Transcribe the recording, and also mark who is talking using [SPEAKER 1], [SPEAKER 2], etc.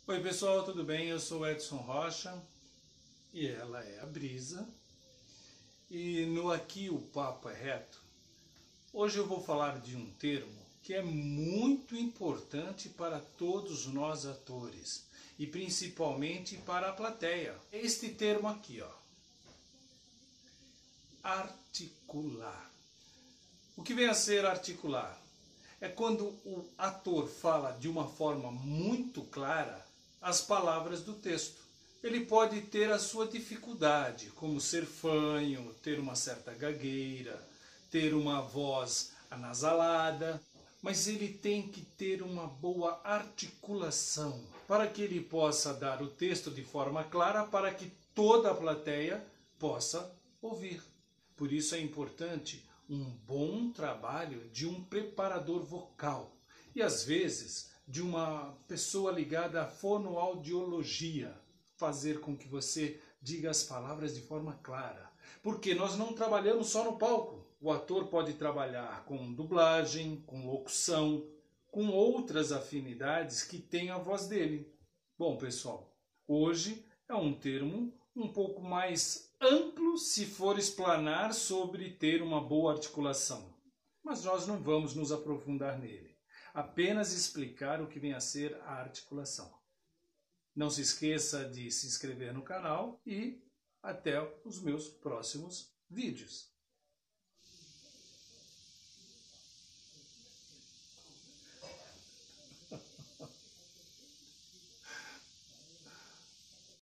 [SPEAKER 1] Oi pessoal, tudo bem? Eu sou Edson Rocha e ela é a Brisa. E no Aqui o Papo é Reto, hoje eu vou falar de um termo que é muito importante para todos nós atores e principalmente para a plateia. Este termo aqui, ó, articular. O que vem a ser articular? É quando o ator fala de uma forma muito clara as palavras do texto. Ele pode ter a sua dificuldade, como ser fanho, ter uma certa gagueira, ter uma voz anasalada, mas ele tem que ter uma boa articulação para que ele possa dar o texto de forma clara para que toda a plateia possa ouvir. Por isso é importante um bom trabalho de um preparador vocal e às vezes de uma pessoa ligada à fonoaudiologia, fazer com que você diga as palavras de forma clara. Porque nós não trabalhamos só no palco. O ator pode trabalhar com dublagem, com locução, com outras afinidades que tem a voz dele. Bom, pessoal, hoje é um termo um pouco mais amplo se for explanar sobre ter uma boa articulação. Mas nós não vamos nos aprofundar nele. Apenas explicar o que vem a ser a articulação. Não se esqueça de se inscrever no canal e até os meus próximos vídeos.